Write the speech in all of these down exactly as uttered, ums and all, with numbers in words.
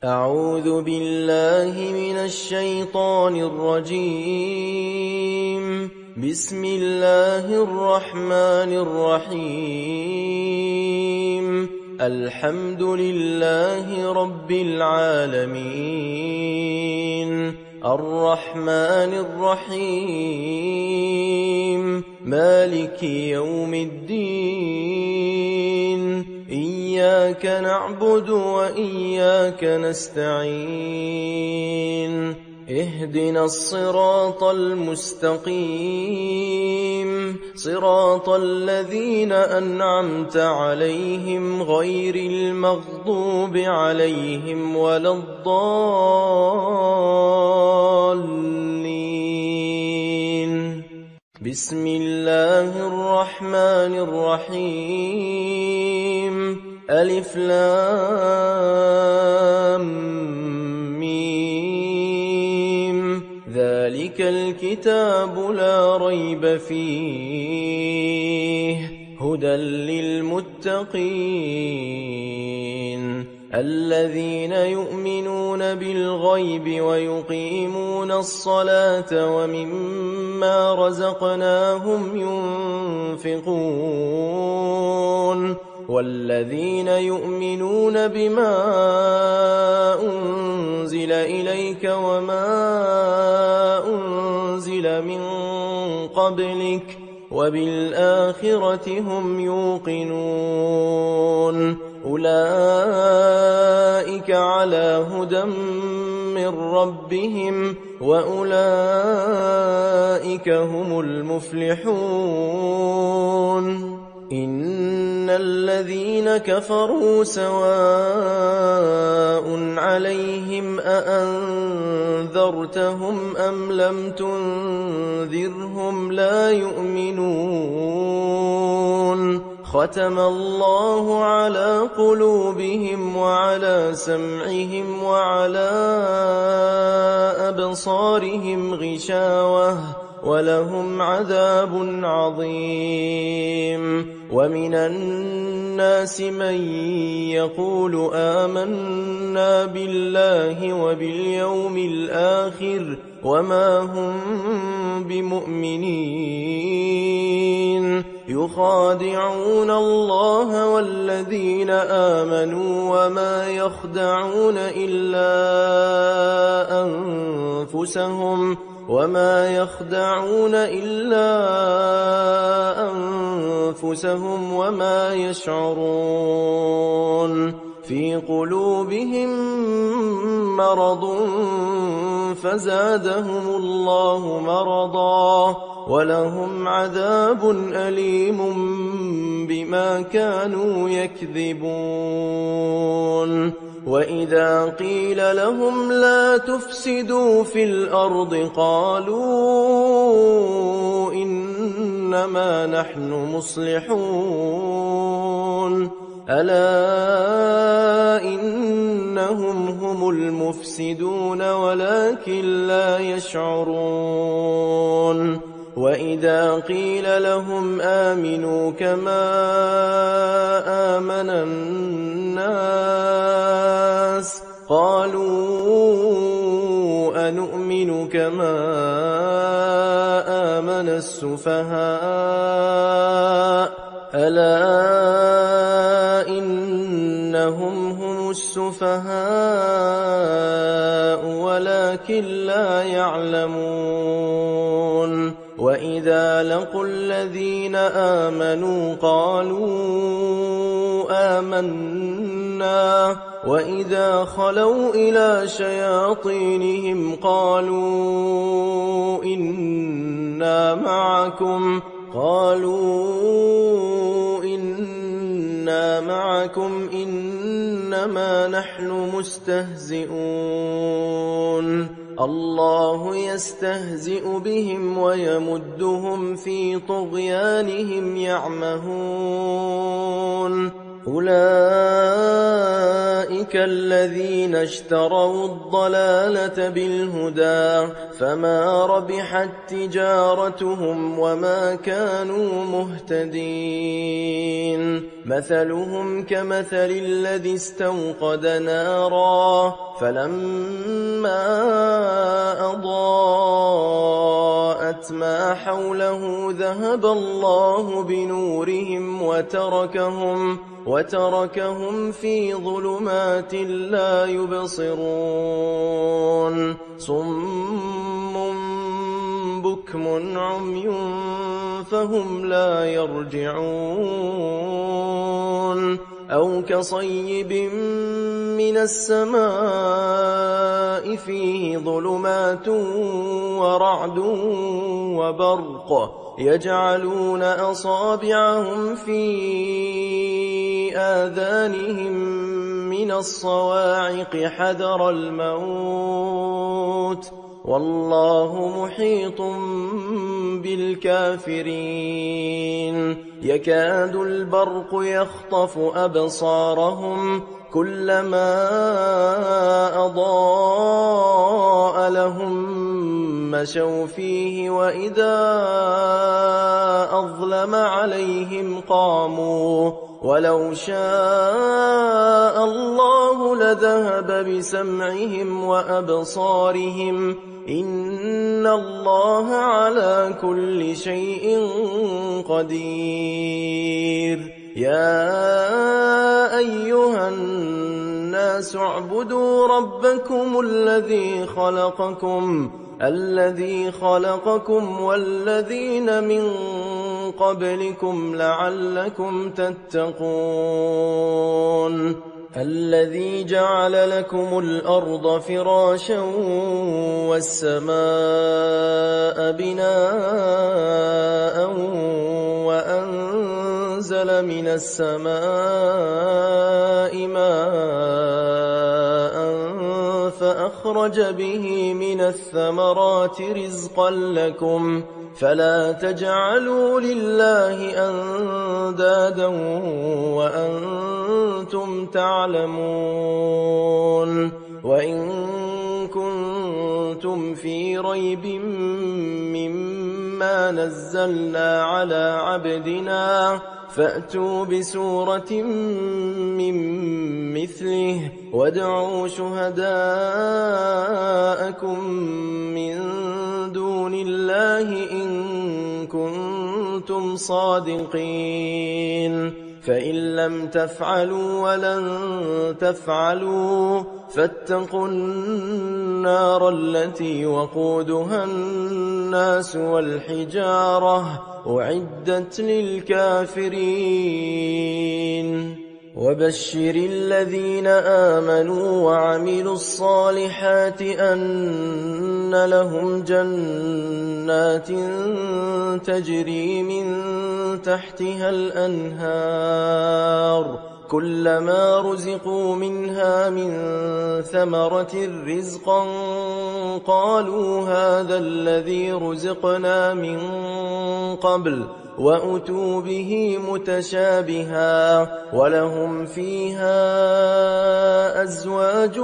أعوذ بالله من الشيطان الرجيم. بسم الله الرحمن الرحيم. الحمد لله رب العالمين، الرحمن الرحيم، مالك يوم الدين. إياك نعبد وإياك نستعين. اهدنا الصراط المستقيم، صراط الذين أنعمت عليهم غير المغضوب عليهم ولا الضالين. بسم الله الرحمن الرحيم. ألف لام ميم. ذلك الكتاب لا ريب فيه، هدى للمتقين الذين يؤمنون بالغيب ويقيمون الصلاة ومما رزقناهم ينفقون، والذين يؤمنون بما أنزل إليك وما أنزل من قبلك وبالآخرة هم يوقنون. أولئك على هدى من ربهم وأولئك هم المفلحون. إن الذين كفروا سواء عليهم أأنذرتهم أم لم تنذرهم لا يؤمنون. ختم الله على قلوبهم وعلى سمعهم وعلى أبصارهم غشاوة ولهم عذاب عظيم. ومن الناس من يقول آمنا بالله وباليوم الآخر وما هم بمؤمنين، يخادعون الله والذين آمنوا وما يخدعون إلا أنفسهم وما يخدعون إلا أنفسهم وما يشعرون. في قلوبهم مرض فزادهم الله مرضا ولهم عذاب أليم بما كانوا يكذبون. وإذا قيل لهم لا تفسدوا في الأرض قالوا إنما نحن مصلحون. ألا إنهم هم المفسدون ولكن لا يشعرون. وإذا قيل لهم آمنوا كما آمن الناس قالوا أنؤمن كما آمن السفهاء. ألا إنهم هم السفهاء ولكن لا يعلمون. وإذا لقوا الذين آمنوا قالوا آمنا وإذا خلوا إلى شياطينهم قالوا إنا معكم قالوا إنا معكم إنما نحن مستهزئون. الله يستهزئ بهم ويمدهم في طغيانهم يعمهون. أولئك الذين اشتروا الضلالة بالهدى فما ربحت تجارتهم وما كانوا مهتدين. مثلهم كمثل الذي استوقد نارا فلما أضاءت ما حوله ذهب الله بنورهم وتركهم وتركهم في ظلمات لا يبصرون صم بكم عمي فهم لا يرجعون أو كصيب من السماء فيه ظلمات ورعد وبرق يجعلون أصابعهم في آذانهم من الصواعق حذر الموت والله محيط بالكافرين يكاد البرق يخطف أبصارهم كلما أضاء لهم مشوا فيه وإذا أظلم عليهم قاموا ولو شاء الله لذهب بسمعهم وأبصارهم إن الله على كل شيء قدير يا أيها الناس اعبدوا ربكم الذي خلقكم الذي خلقكم والذين من قبلكم لعلكم تتقون الذي جعل لكم الأرض فراشا والسماء بناء وأنزل من السماء ماء فأخرج به من الثمرات رزقا لكم فلا تجعلوا لله أندادا وأنتم تعلمون وإن كنتم في ريب مما نزلنا على عبدنا فأتوا بسورة من مثله وادعوا شهداءكم من دون الله إن كنتم صادقين فإن لم تفعلوا ولن تفعلوا فاتقوا النار التي وقودها الناس والحجارة أعدت للكافرين وبشر الذين آمنوا وعملوا الصالحات أن لهم جنات تجري من تحتها الأنهار كلما رزقوا منها من ثمرة رزقا قالوا هذا الذي رزقنا من قبل وأتوا به متشابها ولهم فيها أزواج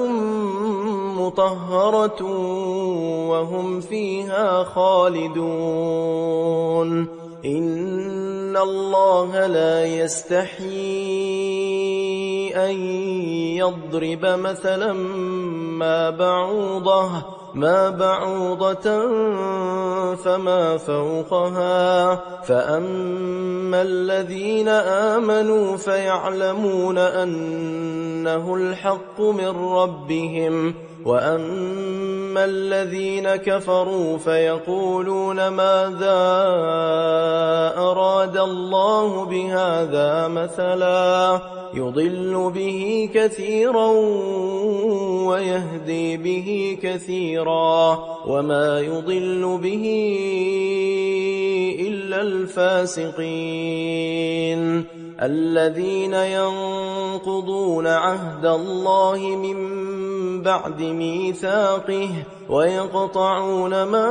مطهرة وهم فيها خالدون إن الله لا يستحيي أن يضرب مثلا ما بعوضة ما بعوضة فما فوقها فأما الذين آمنوا فيعلمون أنه الحق من ربهم وأما الذين كفروا فيقولون ماذا أراد الله بهذا مثلا يضل به كثيرا ويهدي به كثيرا وما يضل به إلا الفاسقين الذين ينقضون عهد الله من بعد ميثاقه ويقطعون ما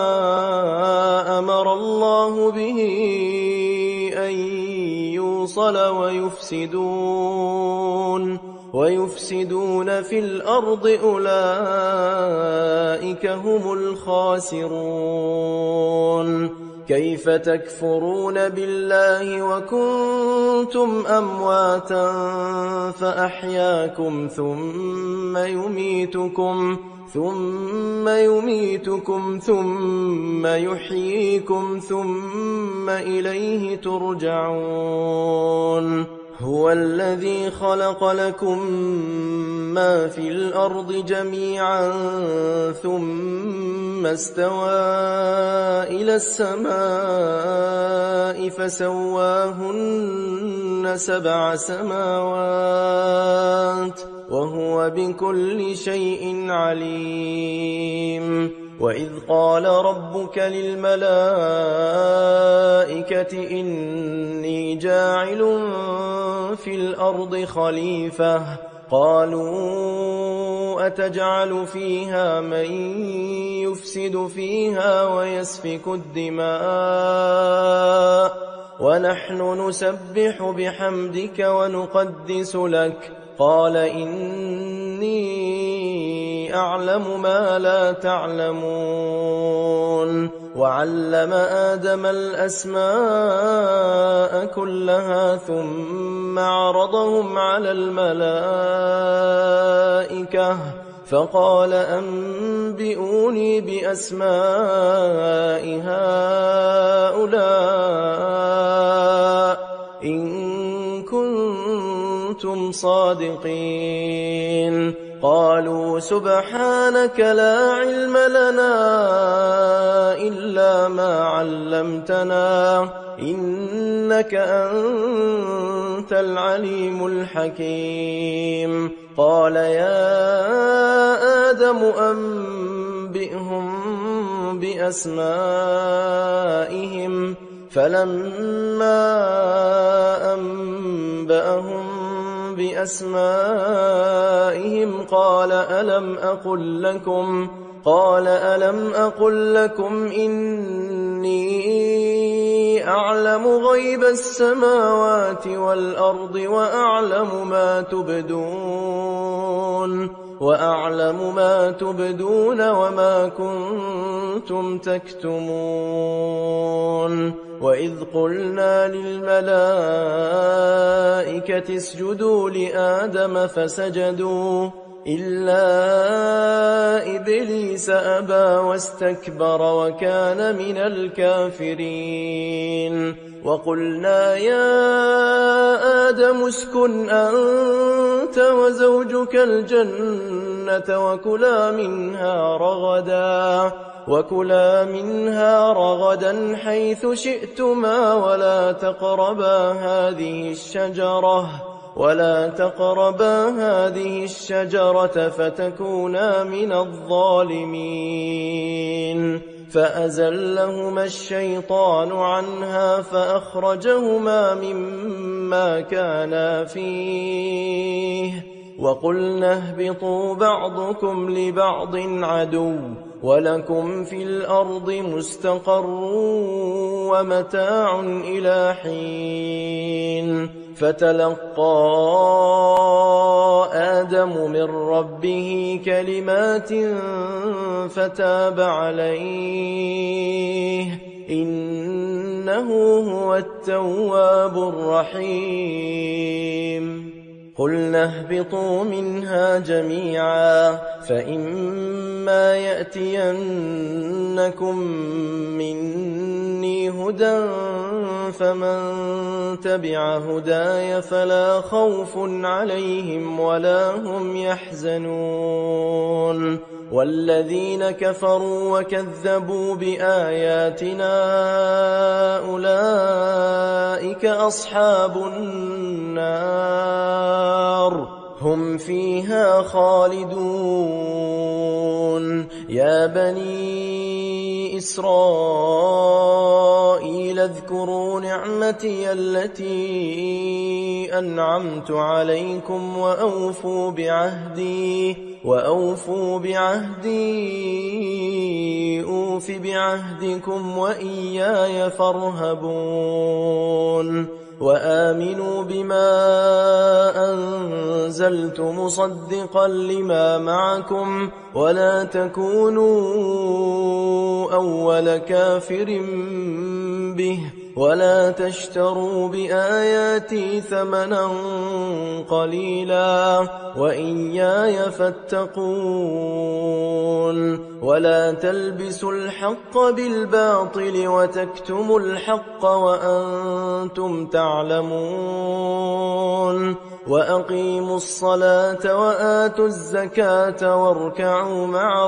أمر الله به أن يوصل ويفسدون ويفسدون في الأرض أولئك هم الخاسرون كيف تكفرون بالله وكنتم أمواتا فأحياكم ثم يميتكم ثم يميتكم ثم يحييكم ثم إليه ترجعون هو الذي خلق لكم ما في الأرض جميعا ثم استوى إلى السماء فسواهن سبع سماوات وهو بكل شيء عليم وإذ قال ربك للملائكة إني جاعل في الأرض خليفة قالوا أتجعل فيها من يفسد فيها ويسفك الدماء ونحن نسبح بحمدك ونقدس لك قال إني أعلم ما لا تعلمون وعلم آدم الأسماء كلها ثم عرضهم على الملائكة فقال أنبئوني بأسماء هؤلاء إن كنتم صادقين قالوا سبحانك لا علم لنا إلا ما علمتنا إنك أنت العليم الحكيم قال يا آدم أنبئهم بأسمائهم فلما أنبأهم بأسمائهم قال ألم أقل لكم قال ألم أقل لكم إني أعلم غيب السماوات والأرض وأعلم ما تبدون وأعلم ما تبدون وما كنتم تكتمون وإذ قلنا للملائكة اسجدوا لآدم فسجدوا إلا إبليس أبى واستكبر وكان من الكافرين وقلنا يا آدم اسكن أنت وزوجك الجنة وكلا منها رغدا وكلا منها رغدا حيث شئتما ولا تقربا هذه الشجرة ولا تقربا هذه الشجرة فتكونا من الظالمين فأزلهما الشيطان عنها فأخرجهما مما كانا فيه وقلنا اهبطوا بعضكم لبعض عدو ولكم في الأرض مستقر ومتاع إلى حين فتلقى آدم من ربه كلمات فتاب عليه إنه هو التواب الرحيم قلنا اهبطوا منها جميعا فإما يأتينكم مني هدى فمن تبع هداي فلا خوف عليهم ولا هم يحزنون والذين كفروا وكذبوا بآياتنا أولئك أصحاب النار هم فيها خالدون يا بني إسرائيل اذكروا نعمتي التي أنعمت عليكم وأوفوا بعهدي وأوفوا بعهدي أوف بعهدكم وإياي فارهبون وآمنوا بما أنزلت مصدقا لما معكم ولا تكونوا أول كافر به ولا تشتروا بآياتي ثمنا قليلا وإياي فاتقون ولا تلبسوا الحق بالباطل وتكتموا الحق وأنتم تعلمون وأقيموا الصلاة وآتوا الزكاة واركعوا مع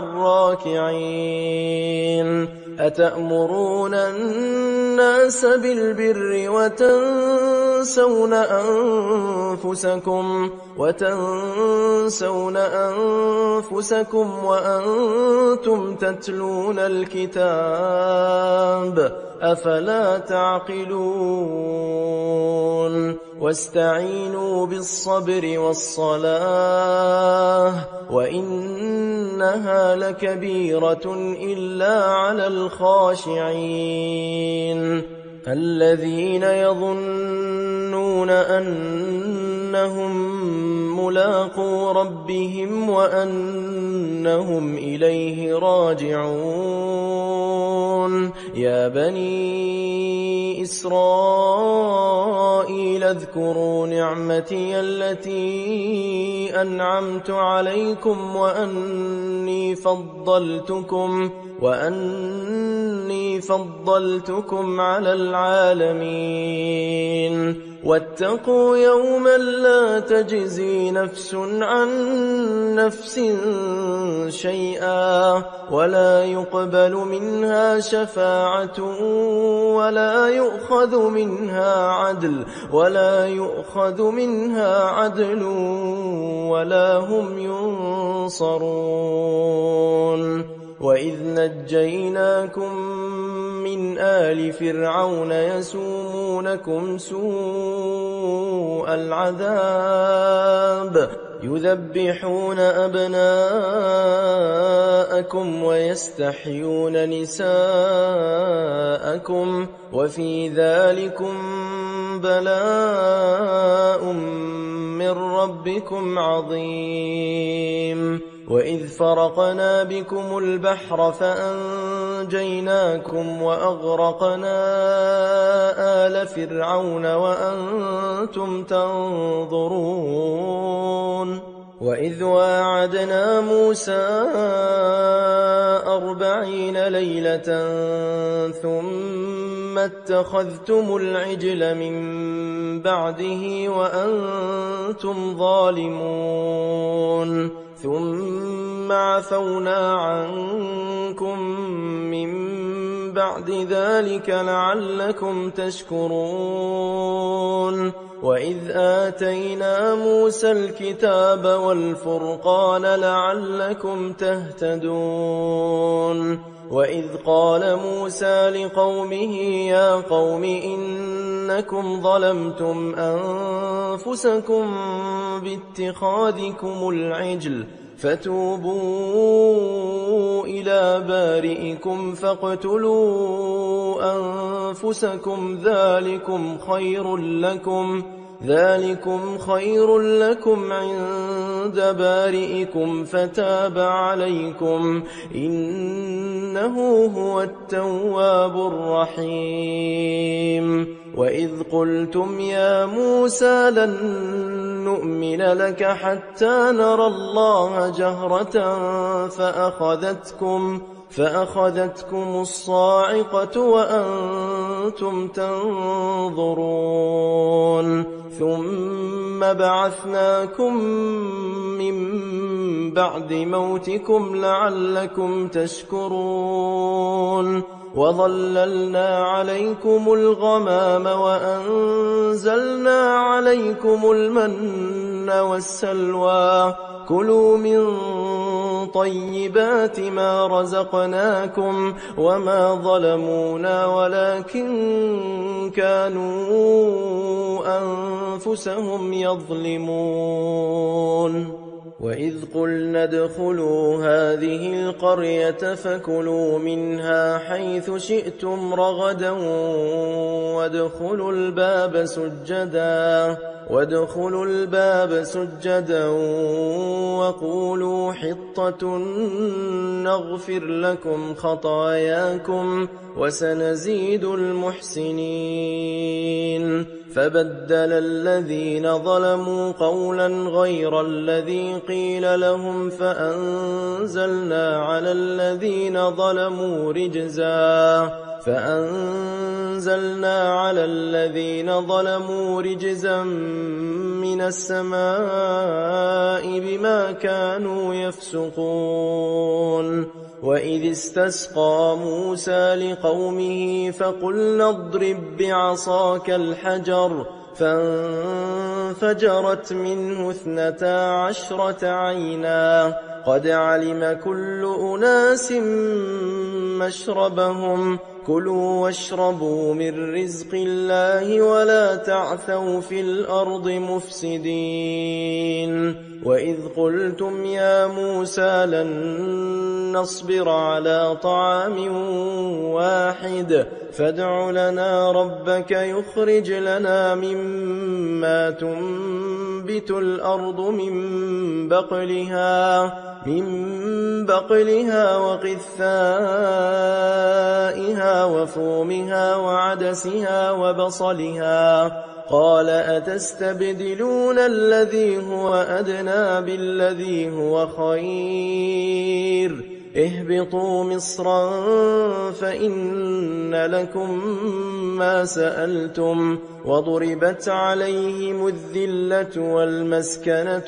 الراكعين أتأمرون الناس بالبر وتنسون أنفسكم وتنسون أنفسكم وأنتم تتلون الكتاب أفلا تعقلون واستعينوا بالصبر والصلاة وإنها لكبيرة إلا على الخاشعين الذين يظنون أنهم ملاقو ربهم وأنهم إليه راجعون يا بني إسرائيل اذكروا نعمتي التي أنعمت عليكم وأني فضلتكم وأني فضلتكم على العالمين واتقوا يوما لا تجزي نفس عن نفس شيئا ولا يقبل منها شفاعة ولا يؤخذ منها عدل ولا يؤخذ منها عدل ولا هم ينصرون وإذ نجيناكم من آل فرعون يسومونكم سوء العذاب يذبحون أبناءكم ويستحيون نساءكم وفي ذلكم بلاء من ربكم عظيم وإذ فرقنا بكم البحر فأنجيناكم وأغرقنا آل فرعون وأنتم تنظرون وإذ واعدنا موسى أربعين ليلة ثم اتخذتم العجل من بعده وأنتم ظالمون ثم عفونا عنكم من بعد ذلك لعلكم تشكرون وإذ آتينا موسى الكتاب والفرقان لعلكم تهتدون وإذ قال موسى لقومه يا قوم إنكم ظلمتم أنفسكم باتخاذكم العجل فتوبوا إلى بارئكم فاقتلوا أنفسكم ذلكم خير لكم ذلكم خير لكم عند بارئكم فتاب عليكم إنه هو التواب الرحيم وإذ قلتم يا موسى لن نؤمن لك حتى نرى الله جهرة فأخذتكم فأخذتكم الصاعقة وأنتم تنظرون ثم بعثناكم من بعد موتكم لعلكم تشكرون وظللنا عليكم الغمام وأنزلنا عليكم المن والسلوى كلوا من طيبات ما رزقناكم وما ظلمونا ولكن كانوا أنفسهم يظلمون وإذ قلنا ادخلوا هذه القرية فكلوا منها حيث شئتم رغدا وادخلوا الباب سجدا وادخلوا الباب سجدا وقولوا حطة نغفر لكم خطاياكم وسنزيد المحسنين. فبدل الذين ظلموا قولا غير الذي قيل لهم فأنزلنا على الذين ظلموا رجزا فأنزلنا على الذين ظلموا رجزا من السماء بما كانوا يفسقون. وإذ استسقى موسى لقومه فقلنا اضرب بعصاك الحجر فانفجرت منه اثنتا عشرة عينا قد علم كل أناس مشربهم كلوا واشربوا من رزق الله ولا تعثوا في الأرض مفسدين. وإذ قلتم يا موسى لن نصبر على طعام واحد فادع لنا ربك يخرج لنا مما تنبت الأرض من بقلها من بقلها وقثائها وفومها وعدسها وبصلها قال أتستبدلون الذي هو أدنى بالذي هو خير اهبطوا مصرا فإن لكم ما سألتم وضربت عليهم الذلة والمسكنة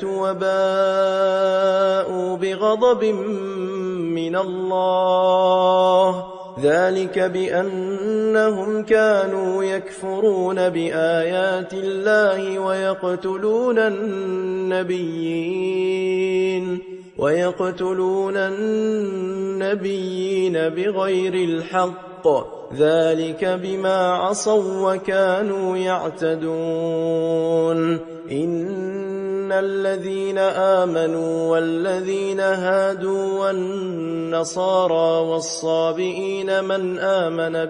وباءوا بغضب من الله ذلك بأنهم كانوا يكفرون بآيات الله ويقتلون النبيين ويقتلون النبيين بغير الحق ذلك بما عصوا وكانوا يعتدون. إن الذين آمنوا والذين هادوا والنصارى والصابئين من آمن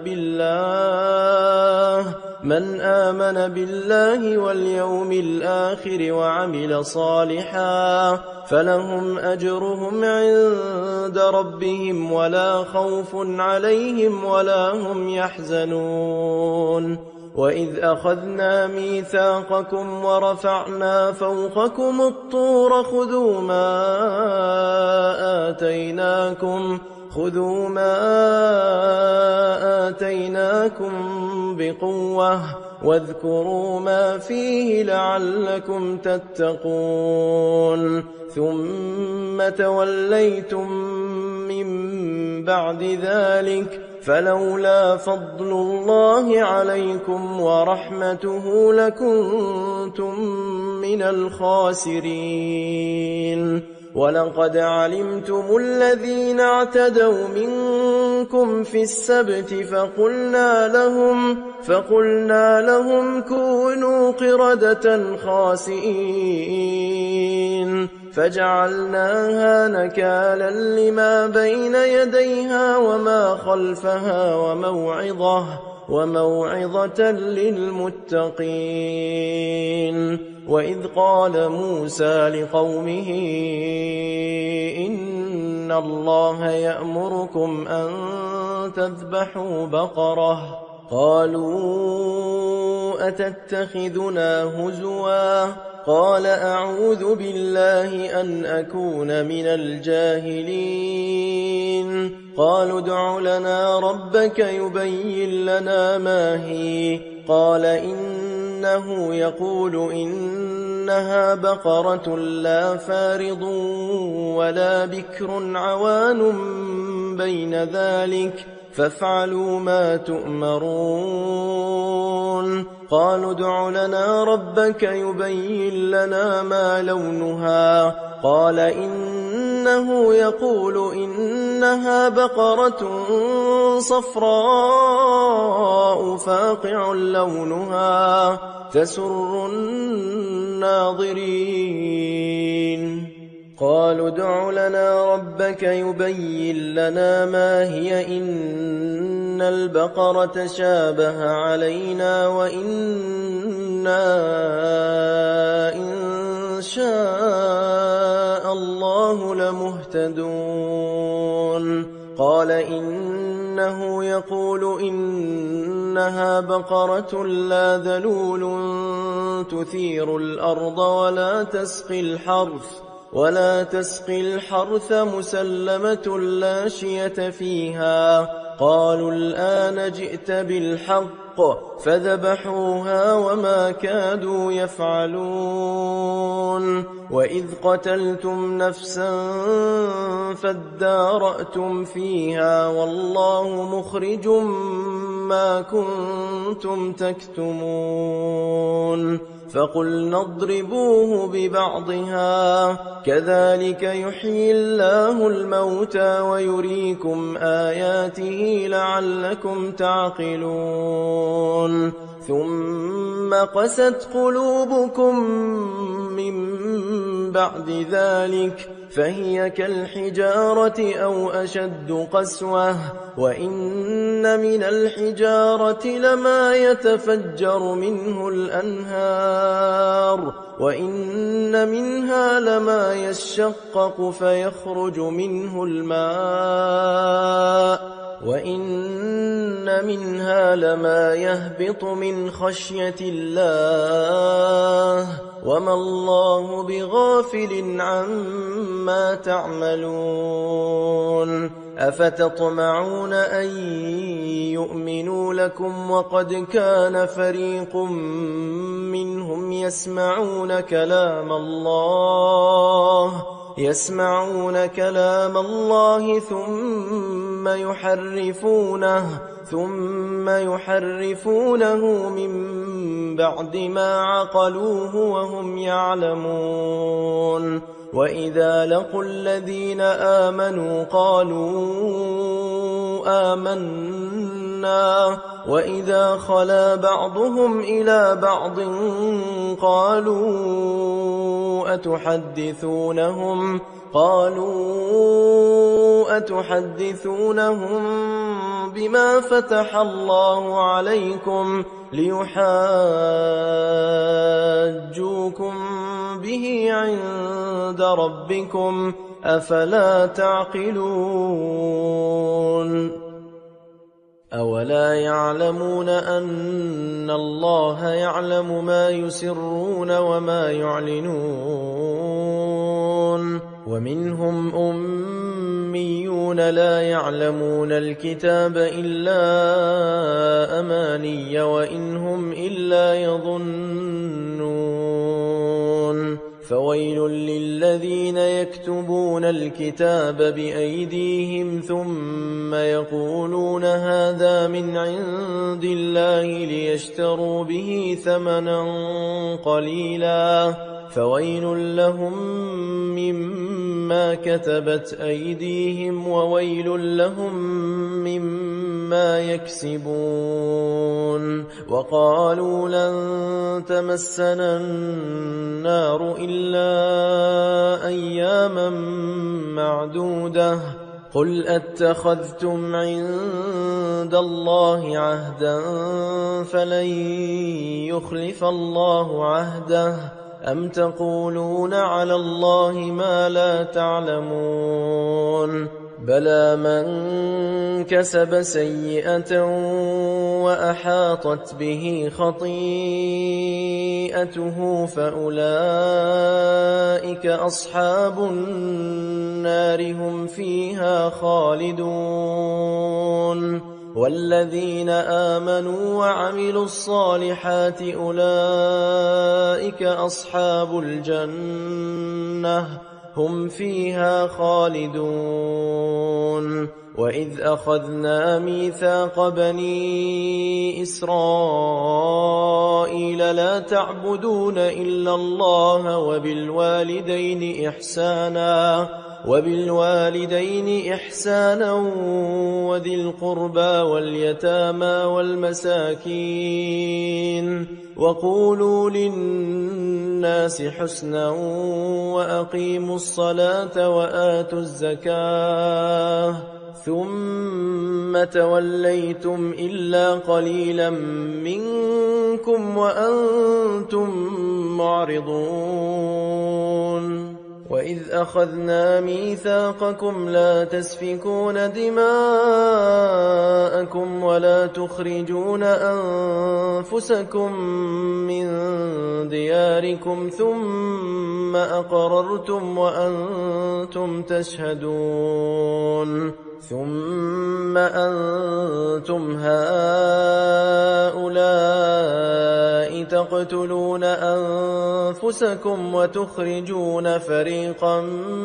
بالله من آمن بالله واليوم الآخر وعمل صالحا فلهم أجرهم عند ربهم ولا خوف عليهم ولا هم يحزنون. وإذ أخذنا ميثاقكم ورفعنا فوقكم الطور خذوا ما آتيناكم خذوا ما آتيناكم بقوة واذكروا ما فيه لعلكم تتقون. ثم توليتم من بعد ذلك فلولا فضل الله عليكم ورحمته لكنتم من الخاسرين. ولقد علمتم الذين اعتدوا منكم في السبت فقلنا لهم فقلنا لهم كونوا قردة خاسئين فجعلناها نكالا لما بين يديها وما خلفها وموعظة وموعظة للمتقين. وإذ قال موسى لقومه إن الله يأمركم أن تذبحوا بقرة قالوا أتتخذنا هزوا قال أعوذ بالله أن أكون من الجاهلين. قالوا ادع لنا ربك يبين لنا ما هي قال إنه يقول إنها بقرة لا فارض ولا بكر عوان بين ذلك فافعلوا ما تؤمرون. قالوا ادع لنا ربك يبين لنا ما لونها قال إنه يقول إنها بقرة صفراء فاقع لونها تسر الناظرين. قالوا ادع لنا ربك يبين لنا ما هي إن البقرة تشابه علينا وإنا إن شاء الله لمهتدون قال إنه يقول إنها بقرة لا ذلول تثير الأرض ولا تسقي الحرث ولا تسقي الحرث مسلمة لا شية فيها قالوا الآن جئت بالحق فذبحوها وما كادوا يفعلون وإذ قتلتم نفسا فادارأتم فيها والله مخرج ما كنتم تكتمون فقلنا اضربوه ببعضها كذلك يحيي الله الموتى ويريكم آياته لعلكم تعقلون ثم قست قلوبكم من بعد ذلك فهي كالحجارة أو أشد قسوة وإن من الحجارة لما يتفجر منه الأنهار وإن منها لما يشقق فيخرج منه الماء وإن منها لما يهبط من خشية الله وما الله بغافل عما تعملون أفتطمعون أن يؤمنوا لكم وقد كان فريق منهم يسمعون كلام الله يسمعون كلام الله ثم يحرفونه ثم يحرفونه من بعد ما عقلوه وهم يعلمون وإذا لقوا الذين آمنوا قالوا آمنا وإذا خلا بعضهم إلى بعض قالوا أتحدثونهم قالوا أتحدثونهم بما فتح الله عليكم ليحاجوكم به عند ربكم أفلا تعقلون أولا يعلمون أن الله يعلم ما يسرون وما يعلنون ومنهم أميون لا يعلمون الكتاب إلا أماني وإنهم إلا يظنون فويل للذين يكتبون الكتاب بأيديهم ثم يقولون هذا من عند الله ليشتروا به ثمنا قليلا فويل لهم مما كتبت أيديهم وويل لهم مما يكسبون وقالوا لن تمسنا النار إلا أياما معدودة قل أتخذتم عند الله عهدا فلن يخلف الله عهده أم تقولون على الله ما لا تعلمون بلى من كسب سيئة وأحاطت به خطيئته فأولئك أصحاب النار هم فيها خالدون والذين آمنوا وعملوا الصالحات أولئك أصحاب الجنة هم فيها خالدون وإذ أخذنا ميثاق بني إسرائيل لا تعبدون إلا الله وبالوالدين إحسانا وبالوالدين إحسانا وذي القربى واليتامى والمساكين وقولوا للناس حسنا وأقيموا الصلاة وآتوا الزكاة ثم توليتم إلا قليلا منكم وأنتم معرضون وإذ أخذنا ميثاقكم لا تسفكون دماءكم ولا تخرجون أنفسكم من دياركم ثم أقررتم وأنتم تشهدون ثم أنتم هؤلاء تقتلون أنفسكم وتخرجون فريقا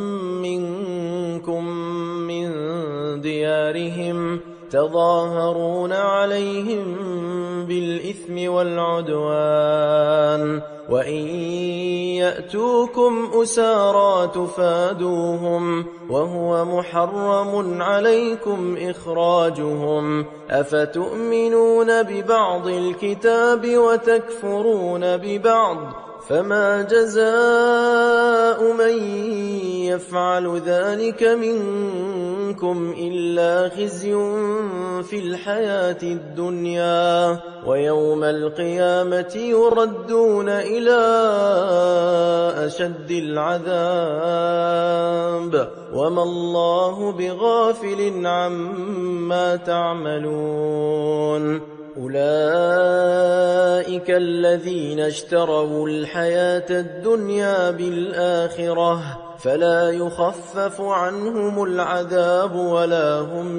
منكم من ديارهم تظاهرون عليهم بالإثم والعدوان وإن يأتوكم أسارى تفادوهم وهو محرم عليكم إخراجهم أفتؤمنون ببعض الكتاب وتكفرون ببعض فما جزاء من يفعل ذلك منكم إلا خزي في الحياة الدنيا ويوم القيامة يردون إلى أشد العذاب وما الله بغافل عما تعملون أولئك الذين اشتروا الحياة الدنيا بالآخرة فلا يخفف عنهم العذاب ولا هم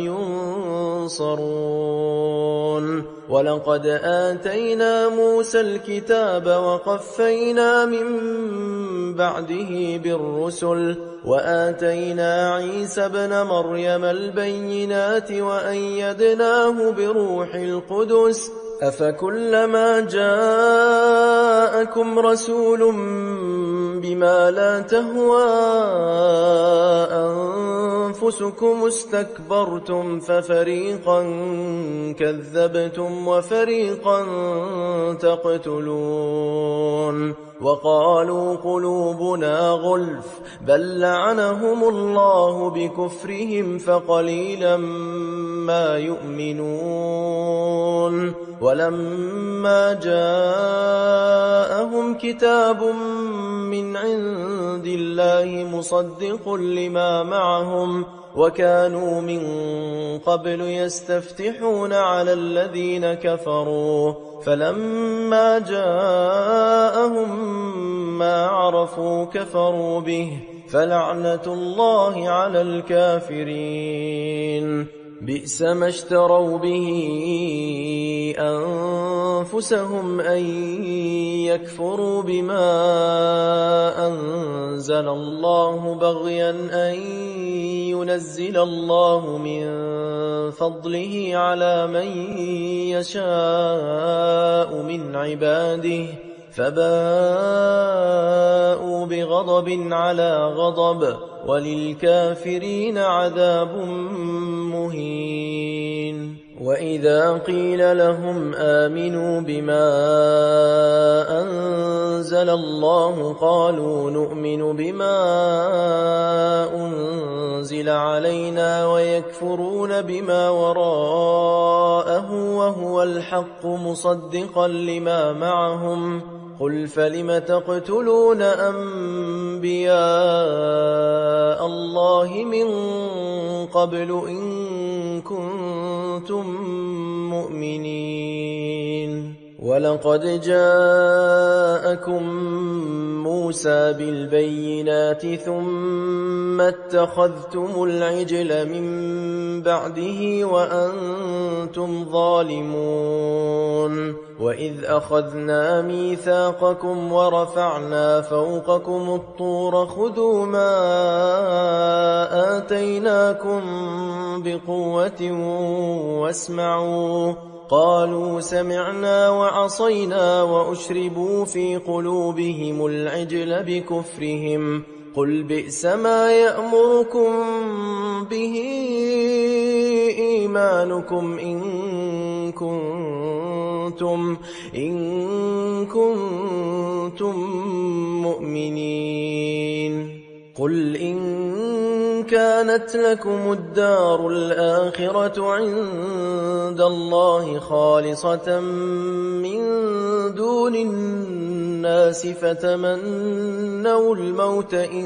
ينصرون ولقد آتينا موسى الكتاب وقفينا من بعده بالرسل وآتينا عيسى ابن مريم البينات وأيدناه بروح القدس أفكلما جاءكم رسول بما لا تهوى أنفسكم استكبرتم ففريقا كذبتم وفريقا تقتلون وقالوا قلوبنا غلف بل لعنهم الله بكفرهم فقليلا ما يؤمنون ولما جاءهم كتاب من عند الله مصدق لما معهم وكانوا من قبل يستفتحون على الذين كفروا فلما جاءهم ما عرفوا كفروا به فلعنة الله على الكافرين بئس ما اشتروا به أنفسهم أن يكفروا بما أنزل الله بغيا أن ينزل الله من فضله على من يشاء من عباده فباءوا بغضب على غضب وللكافرين عذاب مهين وإذا قيل لهم آمنوا بما أنزل الله قالوا نؤمن بما أنزل علينا ويكفرون بما وراءه وهو الحق مصدقا لما معهم قل فلم تقتلون أنبياء الله من قبل إن كنتم مؤمنين ولقد جاءكم موسى بالبينات ثم اتخذتم العجل من بعده وأنتم ظالمون وإذ أخذنا ميثاقكم ورفعنا فوقكم الطور خذوا ما آتيناكم بقوة واسمعوا قالوا سمعنا وعصينا وأشربوا في قلوبهم العجل بكفرهم قل بئس ما يأمركم به إيمانكم إن كنتم, إن كنتم مؤمنين. قل إن كانت لكم الدار الآخرة عند الله خالصة من دون الناس فتمنوا الموت إن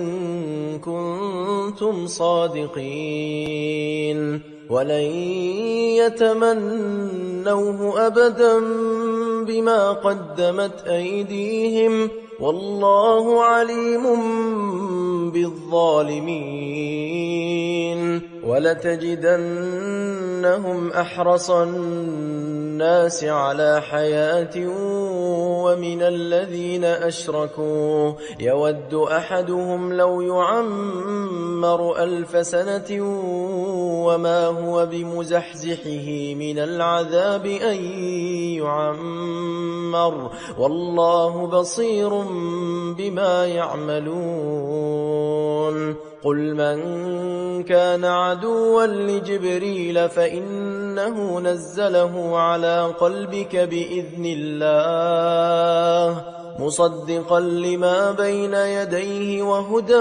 كنتم صادقين ولن يتمنوه أبدا بما قدمت أيديهم والله عليم بالظالمين. ولتجدنهم أحرص الناس على حياة ومن الذين أشركوا يود أحدهم لو يعمر ألف سنة وما هو بمزحزحه من العذاب أن يعمر والله بصير بما يعملون. قل من كان عدوا لجبريل فإنه نزله على قلبك بإذن الله مصدقا لما بين يديه وهدى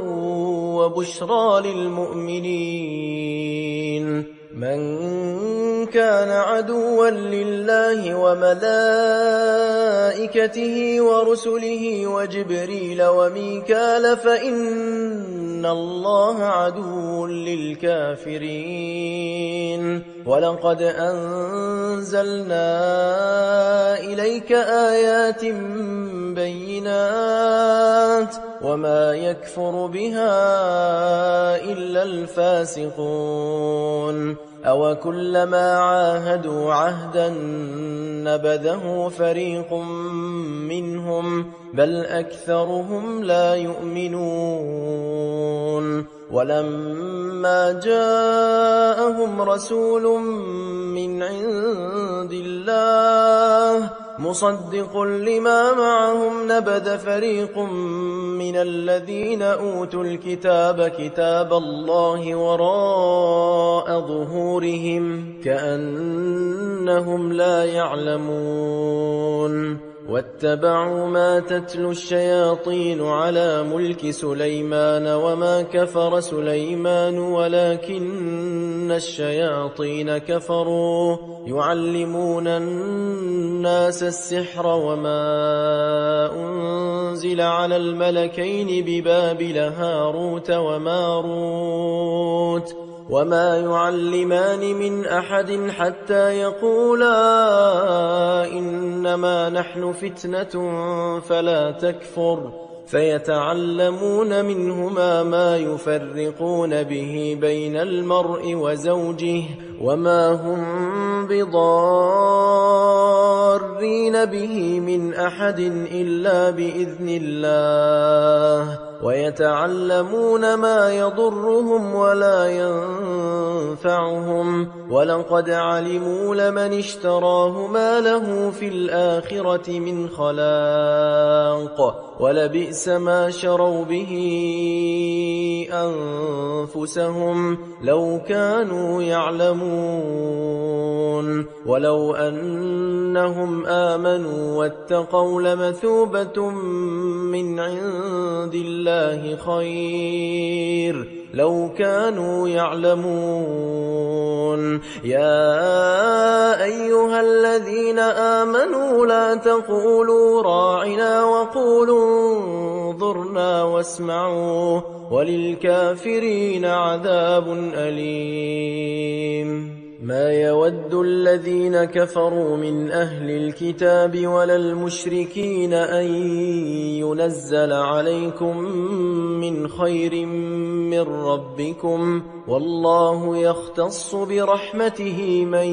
وبشرى للمؤمنين. من كان عدوا لله وملائكته ورسله وجبريل وميكال فإن الله عدو للكافرين. ولقد أنزلنا إليك آيات بينات وما يكفر بها إلا الفاسقون. أو كلما عاهدوا عهدا نبذه فريق منهم بل أكثرهم لا يؤمنون. ولما جاءهم رسول من عند الله مصدق لما معهم نبذ فريق من الذين أوتوا الكتاب كتاب الله وراء ظهورهم كأنهم لا يعلمون. واتبعوا ما تتلو الشياطين على ملك سليمان وما كفر سليمان ولكن الشياطين كفروا يعلمون الناس السحر وما أنزل على الملكين ببابل هاروت وماروت وما يعلمان من أحد حتى يقولا إنما نحن فتنة فلا تكفر فيتعلمون منهما ما يفرقون به بين المرء وزوجه وما هم بضارين به من أحد إلا بإذن الله ويتعلمون ما يضرهم ولا ينفعهم ولقد علموا لمن اشتراه ما له في الآخرة من خلاق ولبئس ما شروا به أنفسهم لو كانوا يعلمون. ولو أنهم آمنوا واتقوا لمثوبة من عند الله خير لو كانوا يعلمون. يا أيها الذين آمنوا لا تقولوا راعنا وقولوا انظرنا واسمعوا وللكافرين عذاب أليم. ما يود الذين كفروا من أهل الكتاب ولا المشركين أن ينزل عليكم من خير من ربكم والله يختص برحمته من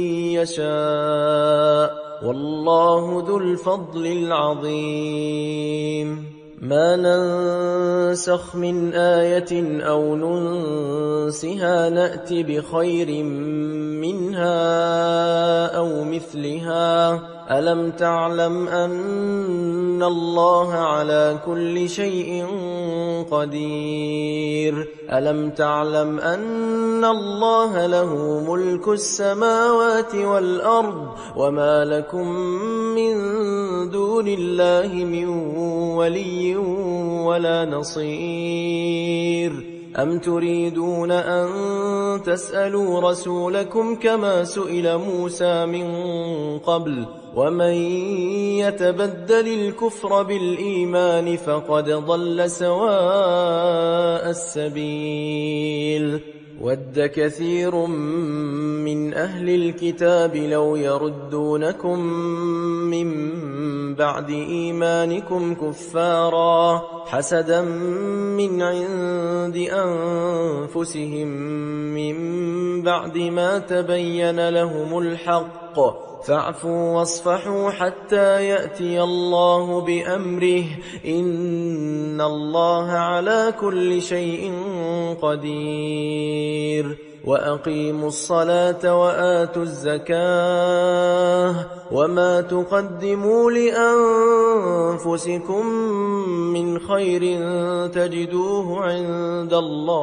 يشاء والله ذو الفضل العظيم. ما ننسخ من آية أو ننسها نأت بخير منها أو مثلها ألم تعلم أن الله على كل شيء قدير ألم تعلم أن الله له ملك السماوات والأرض وما لكم من دون الله من ولي ولا نصير أم تريدون أن تسألوا رسولكم كما سئل موسى من قبل ومن يتبدل الكفر بالإيمان فقد ضل سواء السبيل ود كثير من أهل الكتاب لو يردونكم من بعد إيمانكم كفارا حسدا من عند أنفسهم من بعد ما تبين لهم الحق فاعفوا واصفحوا حتى يأتي الله بأمره إن الله على كل شيء قدير وأقيموا الصلاة وآتوا الزكاة وما تقدموا لأنفسكم من خير تجدوه عند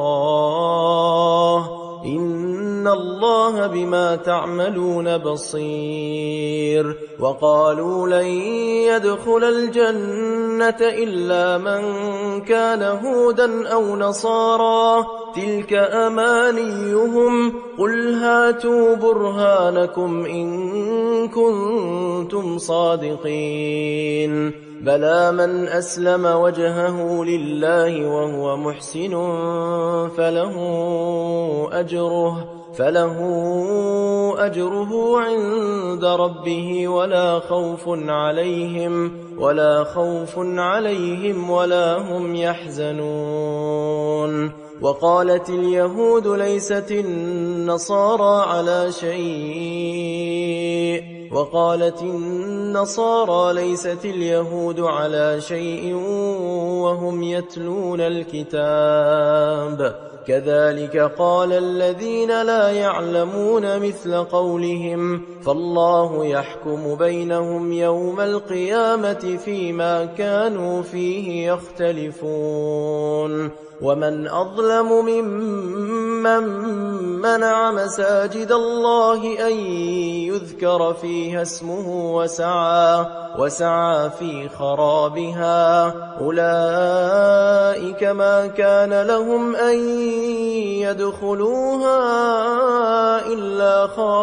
الله إن الله بما تعملون بصير وقالوا لن يدخل الجنة إلا من كان هودا أو نصارى تلك أمانيهم قل هاتوا برهانكم إن كنتم صادقين بلى من أسلم وجهه لله وهو محسن فله أجره فله أجره عند ربه ولا خوف عليهم ولا خوف عليهم ولا هم يحزنون وقالت اليهود ليست النصارى على شيء وقالت النصارى ليست اليهود على شيء وهم يتلون الكتاب كذلك قال الذين لا يعلمون مثل قولهم فالله يحكم بينهم يوم القيامة فيما كانوا فيه يختلفون ومن أظلم ممن منع مساجد الله أن يذكر فيها اسمه وسعى, وسعى في خرابها أولئك ما كان لهم أن يدخلوها إلا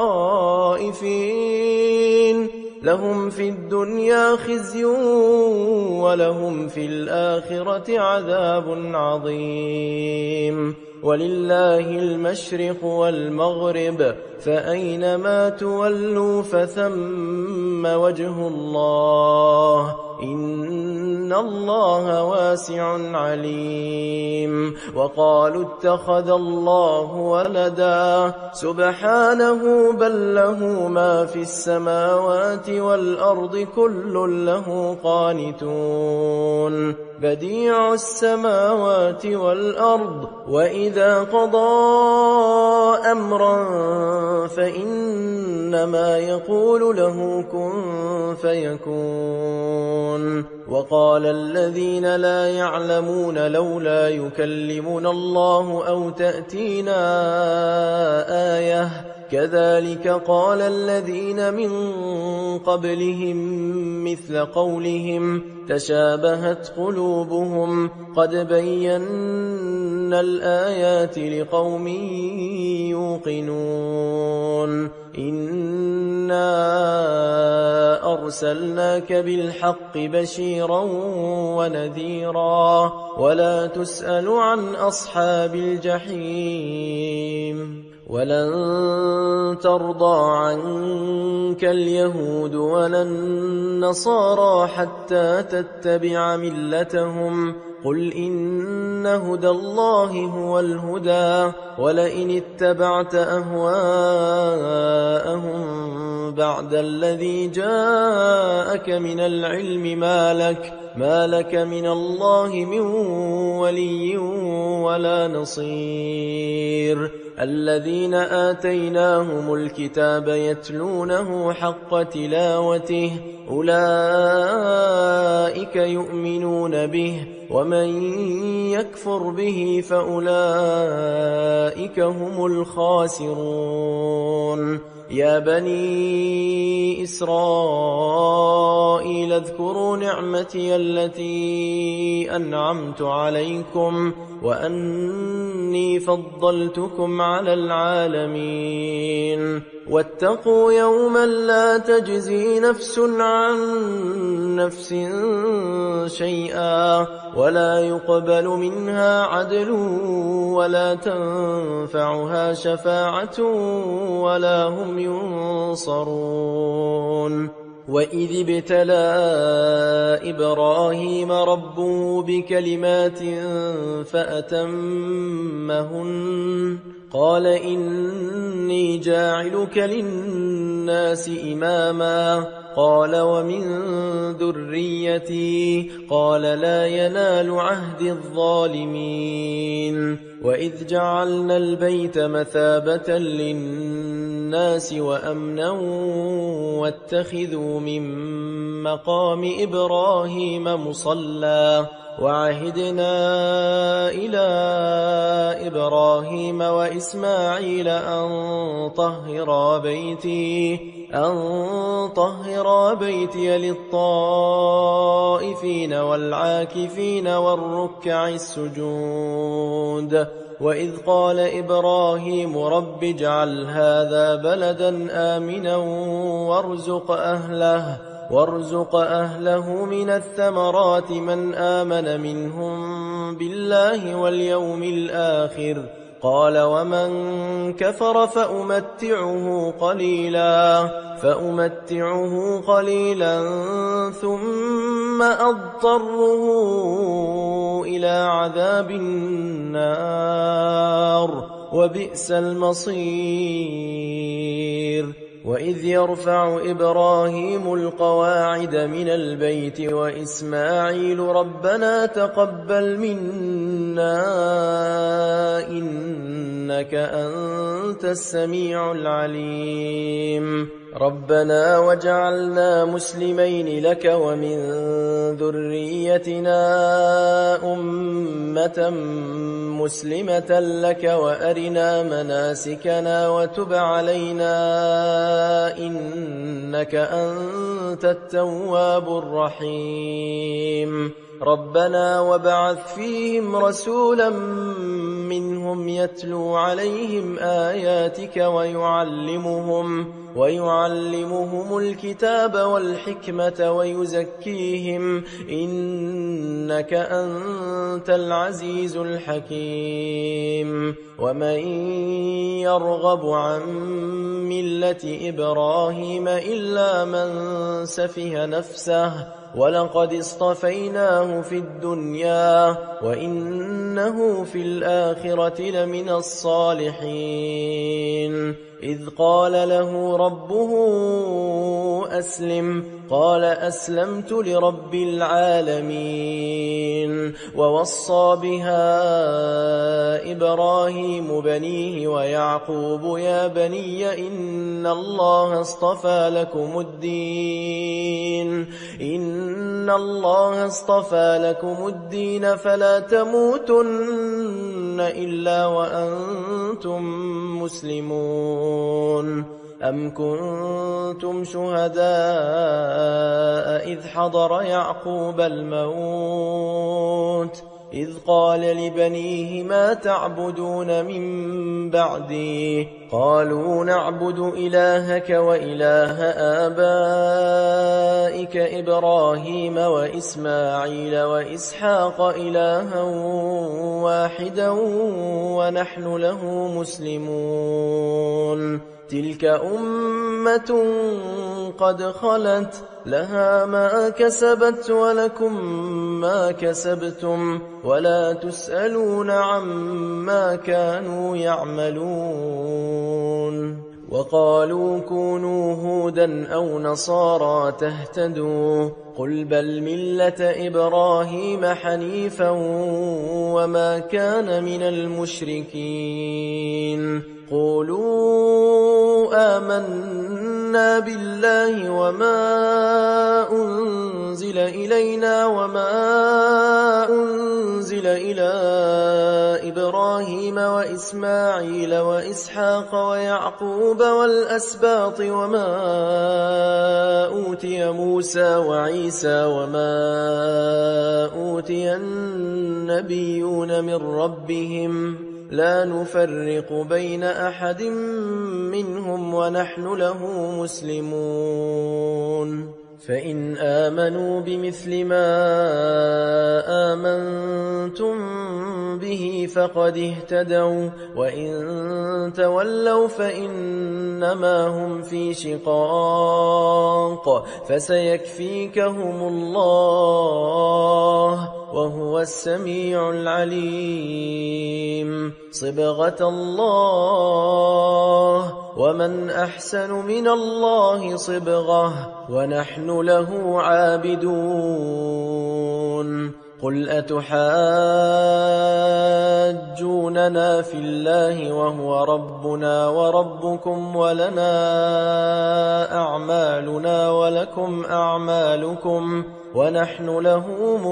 خائفين لهم في الدنيا خزي ولهم في الآخرة عذاب عظيم ولله المشرق والمغرب فأينما تولوا فثم وجه الله إن الله واسع عليم وقالوا اتخذ الله ولدا سبحانه بل له ما في السماوات والأرض كل له قانتون بديع السماوات والأرض وإذا قضى أمرا فإنما يقول له كن فيكون وقال الذين لا يعلمون لولا يكلمنا الله أو تأتينا آية كذلك قال الذين من قبلهم مثل قولهم تشابهت قلوبهم قد بينا الآيات لقوم يوقنون إنا أرسلناك بالحق بشيرا ونذيرا ولا تسأل عن أصحاب الجحيم ولن ترضى عنك اليهود ولا النصارى حتى تتبع ملتهم قل إن هدى الله هو الهدى ولئن اتبعت أهواءهم بعد الذي جاءك من العلم ما لك ما لك من الله من ولي ولا نصير الذين آتيناهم الكتاب يتلونه حق تلاوته أولئك يؤمنون به ومن يكفر به فأولئك هم الخاسرون يا بني إسرائيل اذكروا نعمتي التي أنعمت عليكم وأني فضلتكم على العالمين واتقوا يوما لا تجزي نفس عن نفس شيئا ولا يقبل منها عدل ولا تنفعها شفاعة ولا هم ينصرون وإذ ابتلى إبراهيم ربه بكلمات فأتمهن قال إني جاعلك للناس إماما قال ومن ذريتي قال لا ينال عهد الظالمين وإذ جعلنا البيت مثابة للناس وأمنا واتخذوا من مقام إبراهيم مصلى وعهدنا إلى إبراهيم وإسماعيل أن طهرا بيتي أن طهرا بيتي للطائفين والعاكفين والركع السجود وإذ قال إبراهيم رب اجعل هذا بلدا آمنا وارزق أهله وارزق أهله من الثمرات من آمن منهم بالله واليوم الآخر قال ومن كفر فأمتعه قليلا فأمتعه قليلا ثم أضطره إلى عذاب النار وبئس المصير وإذ يرفع إبراهيم القواعد من البيت وإسماعيل ربنا تقبل منا إنك أنت السميع العليم ربنا وجعلنا مسلمين لك ومن ذريتنا أمة مسلمة لك وأرنا مناسكنا وتب علينا إنك أنت التواب الرحيم ربنا وابعث فيهم رسولا منهم يتلو عليهم آياتك ويعلمهم ويعلمهم الكتاب والحكمة ويزكيهم إنك أنت العزيز الحكيم ومن يرغب عن ملة إبراهيم إلا من سفه نفسه ولقد اصطفيناه في الدنيا وإنه في الآخرة لمن الصالحين إذ قال له ربه أسلم قال أسلمت لرب العالمين ووصى بها إبراهيم بنيه ويعقوب يا بني إن الله اصطفى لكم الدين إن الله اصطفى لكم الدين فلا تموتن إلا وأنتم مسلمون أم كنتم شهداء إذ حضر يعقوب الموت إذ قال لبنيه ما تعبدون من بعدي قالوا نعبد إلهك وإله آبائك إبراهيم وإسماعيل وإسحاق إلها واحدا ونحن له مسلمون تلك أمة قد خلت لها ما كسبت ولكم ما كسبتم ولا تسألون عما كانوا يعملون وقالوا كونوا هودا أو نصارى تهتدوا قل بل ملة إبراهيم حنيفا وما كان من المشركين قولوا آمنا بالله وما أنزل إلينا وما أنزل إلى إبراهيم وإسماعيل وإسحاق ويعقوب والأسباط وما أوتي موسى وعيسى وما أوتي النبيون من ربهم لا نفرق بين أحد منهم ونحن له مسلمون فإن آمنوا بمثل ما آمنتم به فقد اهتدوا وإن تولوا فإنما هم في شقاق فسيكفيكهم الله وهو السميع العليم صبغة الله ومن أحسن من الله صبغة ونحن له عابدون قل أتحاجوننا في الله وهو ربنا وربكم ولنا أعمالنا ولكم أعمالكم ونحن له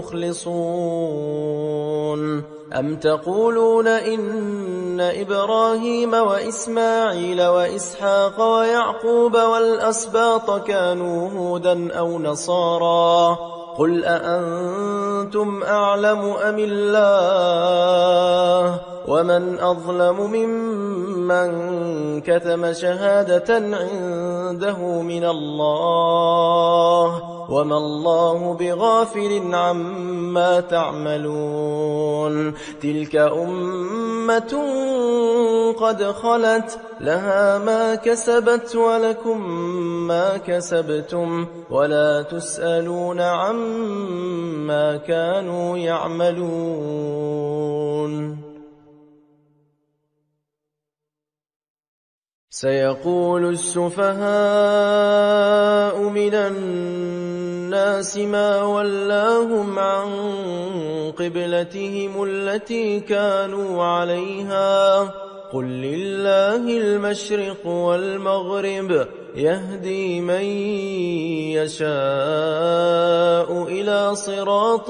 مخلصون أم تقولون إن إبراهيم وإسماعيل وإسحاق ويعقوب والأسباط كانوا هودا أو نصارى قل أأنتم أعلم أم الله ومن أظلم ممن كتم شهادة عنده من الله وما الله بغافل عما تعملون تلك أمة قد خلت لها ما كسبت ولكم ما كسبتم ولا تسألون عما كانوا يعملون سيقول السفهاء من الناس ما ولاهم عن قبلتهم التي كانوا عليها قل لله المشرق والمغرب يهدي من يشاء إلى صراط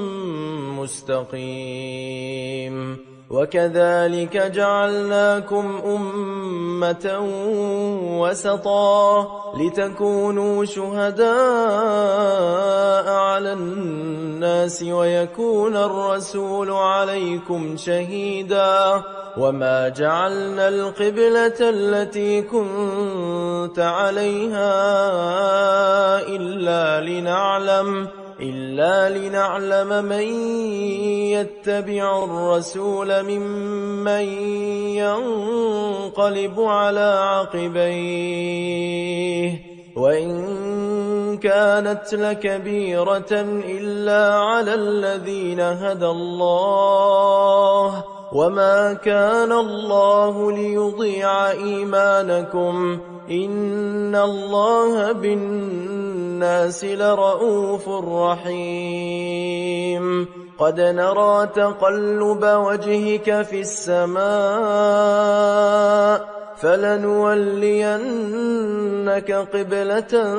مستقيم وكذلك جعلناكم أمة وسطا لتكونوا شهداء على الناس ويكون الرسول عليكم شهيدا وما جعلنا القبلة التي كنت عليها إلا لنعلم إلا لنعلم من يتبع الرسول ممن ينقلب على عقبيه وإن كانت لكبيرة إلا على الذين هدى الله وما كان الله ليضيع إيمانكم إن الله بالناس لرؤوف رحيم قد نرى تقلب وجهك في السماء فلنولينك قبلة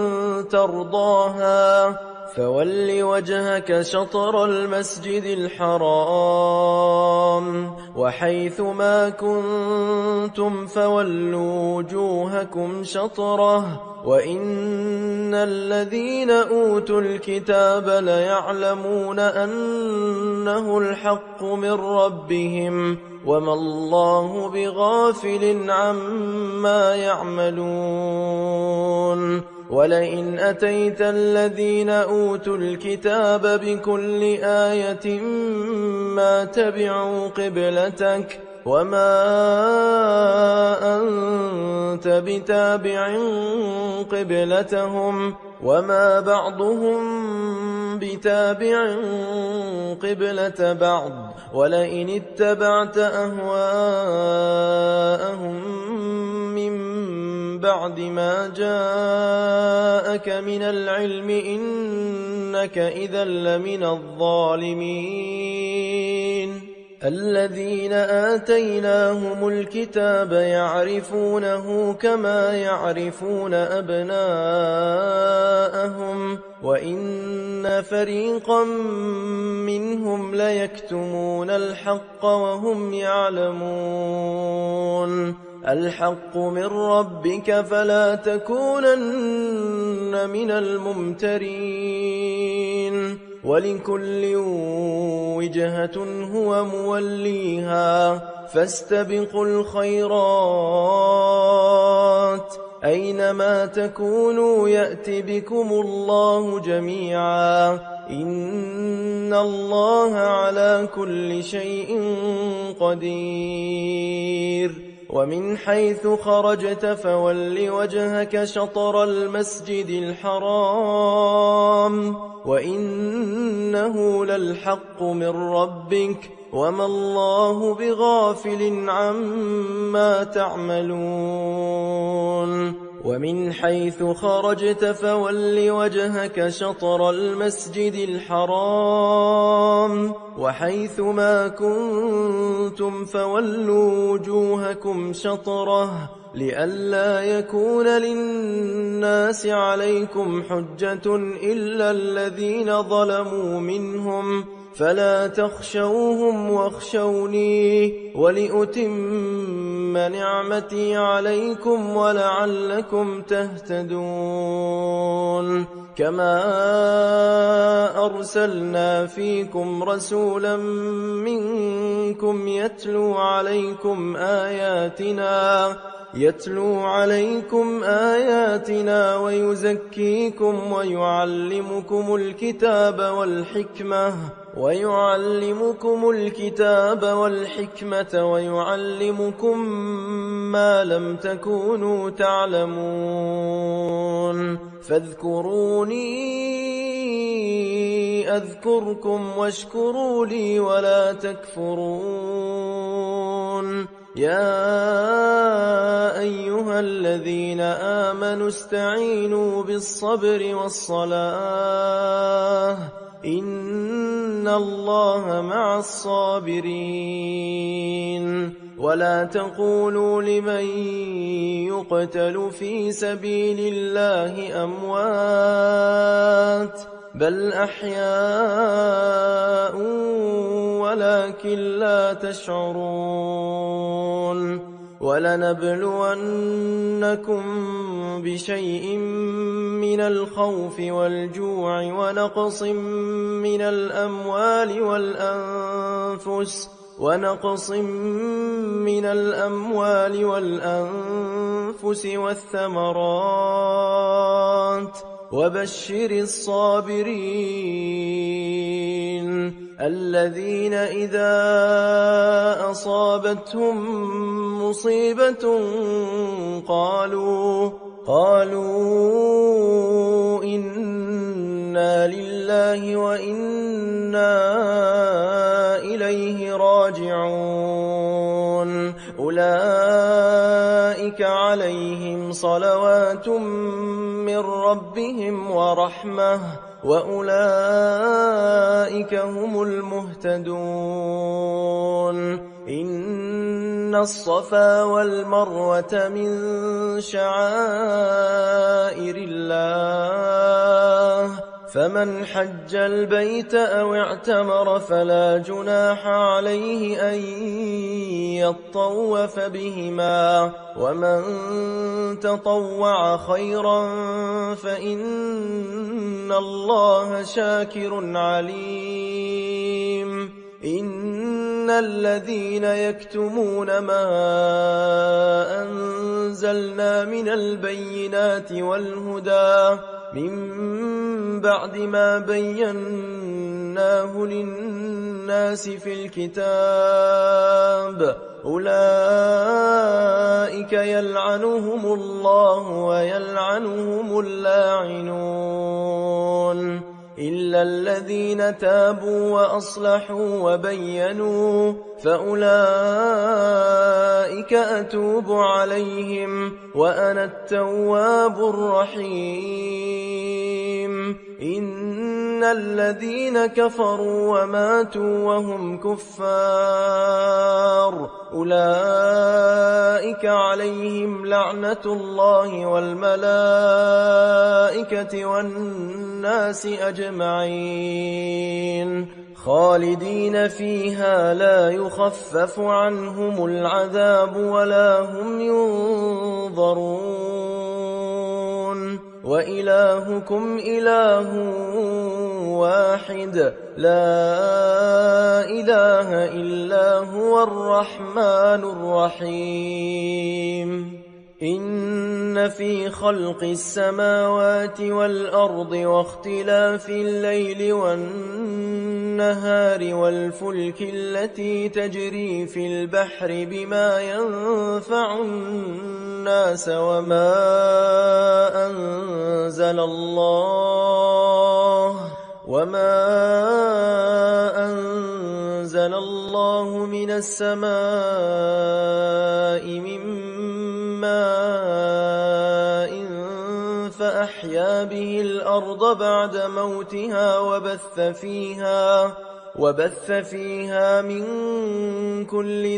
ترضاها فول وجهك شطر المسجد الحرام وحيث ما كنتم فولوا وجوهكم شطره وإن الذين أوتوا الكتاب ليعلمون أنه الحق من ربهم وما الله بغافل عما يعملون ولئن أتيت الذين أوتوا الكتاب بكل آية ما تبعوا قبلتك وما أنت بتابع قبلتهم وما بعضهم بتابع قبلة بعض ولئن اتبعت أهواءهم من بعد ما جاءك من العلم إنك إذا لمن الظالمين الذين آتيناهم الكتاب يعرفونه كما يعرفون أبناءهم وإن فريقا منهم ليكتمون الحق وهم يعلمون الحق من ربك فلا تكونن من الممترين ولكل وجهة هو موليها فاستبقوا الخيرات أينما تكونوا يأت بكم الله جميعا إن الله على كل شيء قدير ومن حيث خرجت فول وجهك شطر المسجد الحرام وإنه للحق من ربك وما الله بغافل عما تعملون ومن حيث خرجت فول وجهك شطر المسجد الحرام وحيث ما كنتم فولوا وجوهكم شطره لئلا يكون للناس عليكم حجة إلا الذين ظلموا منهم فلا تخشوهم واخشوني ولأتم نعمتي عليكم ولعلكم تهتدون كما أرسلنا فيكم رسولا منكم يتلو عليكم آياتنا يتلو عليكم آياتنا ويزكيكم ويعلمكم الكتاب والحكمة ويعلمكم الكتاب والحكمة ويعلمكم ما لم تكونوا تعلمون فاذكروني أذكركم واشكروا لي ولا تكفرون يا أيها الذين آمنوا استعينوا بالصبر والصلاة إن الله مع الصابرين ولا تقولوا لمن يقتل في سبيل الله أموات بل أحياء ولكن لا تشعرون ولنبلونكم بشيء من الخوف والجوع ونقص من الأموال والأنفس ونقص من الأموال والأنفس والثمرات وبشر الصابرين الذين إذا أصابتهم مصيبة قالوا قالوا إنا لله وإنا إليه راجعون أولئك عليهم صلوات من ربهم ورحمة وأولئك هم المهتدون إن الصفا والمروة من شعائر الله فمن حج البيت أو اعتمر فلا جناح عليه أن يطوف بهما ومن تطوع خيرا فإن الله شاكر عليم إن الذين يكتمون ما أنزلنا من البينات والهدى من بعد ما بيناه للناس في الكتاب أولئك يلعنهم الله ويلعنهم اللاعنون إلا الذين تابوا وأصلحوا وبينوا فأولئك أتوب عليهم وأنا التواب الرحيم. إن الذين كفروا وماتوا وهم كفار أولئك عليهم لعنة الله والملائكة والناس أجمعين خالدين فيها لا يخفف عنهم العذاب ولا هم ينظرون. وإلهكم إله واحد لا إله إلا هو الرحمن الرحيم. إن في خلق السماوات والأرض واختلاف الليل والنهار والفلك التي تجري في البحر بما ينفع الناس وما أنزل الله وما أنزل الله من السماء من ماء فأحيا به الأرض بعد موتها وبث فيها وبث فيها من كل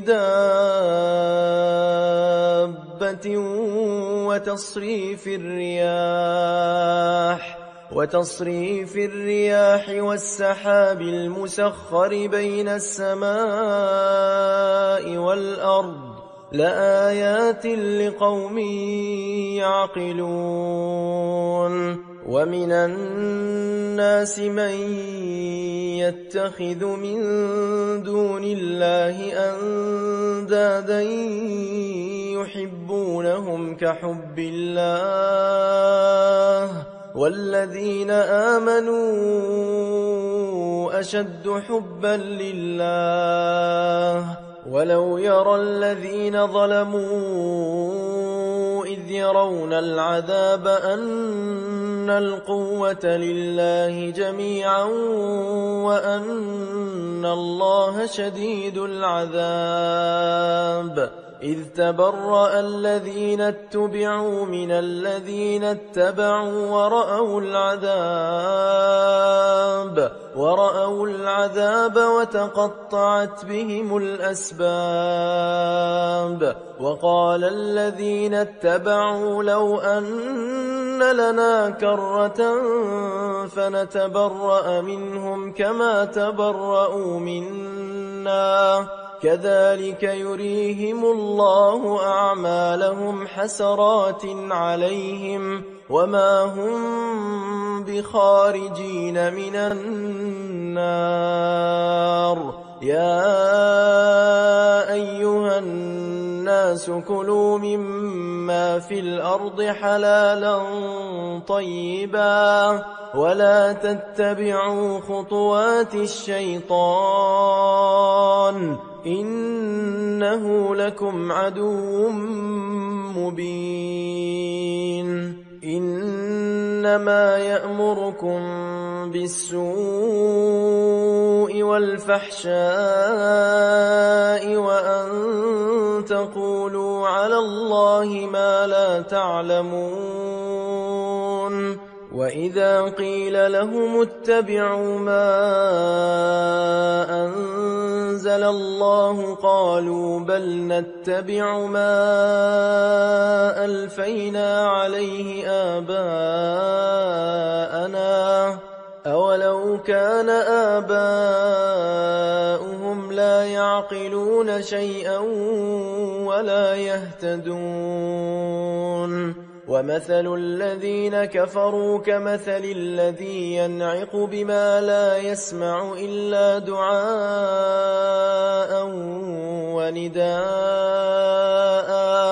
دابة وتصريف الرياح وتصريف الرياح والسحاب المسخر بين السماء والأرض لآيات لقوم يعقلون. ومن الناس من يتخذ من دون الله أندادا يحبونهم كحب الله والذين آمنوا أشد حبا لله. ولو يرى الذين ظلموا إذ يرون العذاب أن القوة لله جميعا وأن الله شديد العذاب إذ تبرأ الذين اتبعوا من الذين اتبعوا ورأوا العذاب ورأوا العذاب وتقطعت بهم الأسباب. وقال الذين اتبعوا لو أن لنا كرة فنتبرأ منهم كما تبرأوا منا كذلك يريهم الله أعمالهم حسرات عليهم وما هم بخارجين من النار. يا أيها الناس كلوا مما في الأرض حلالا طيبا ولا تتبعوا خطوات الشيطان إنه لكم عدو مبين. إنما يأمركم بالسوء والفحشاء وأن تقولوا على الله ما لا تعلمون. وإذا قيل لهم اتبعوا ما أنزل الله قالوا بل نتبع ما ألفينا عليه آباءنا أولو كان آباؤهم لا يعقلون شيئا ولا يهتدون. ومثل الذين كفروا كمثل الذي ينعق بما لا يسمع إلا دعاء ونداء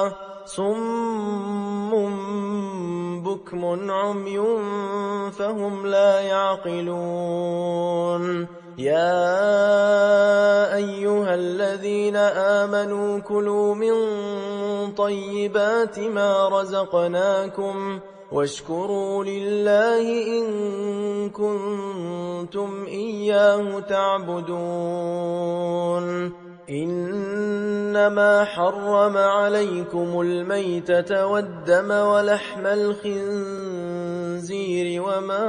صم بكم عمي فهم لا يعقلون. يا أيها الذين آمنوا كلوا من طيبات ما رزقناكم واشكروا لله إن كنتم إياه تعبدون. إنما حرم عليكم الميتة والدم ولحم الخنزير وما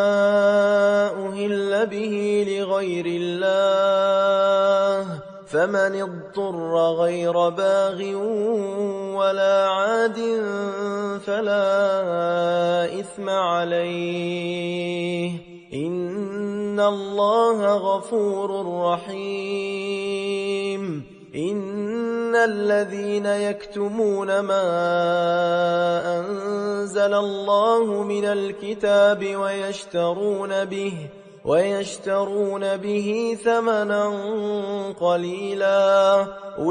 أهل به لغير الله فمن اضطر غير باغ ولا عاد فلا إثم عليه إن الله غفور رحيم. إن الذين يكتمون ما أنزل الله من الكتاب ويشترون به ويشترون به ثمنا قليلا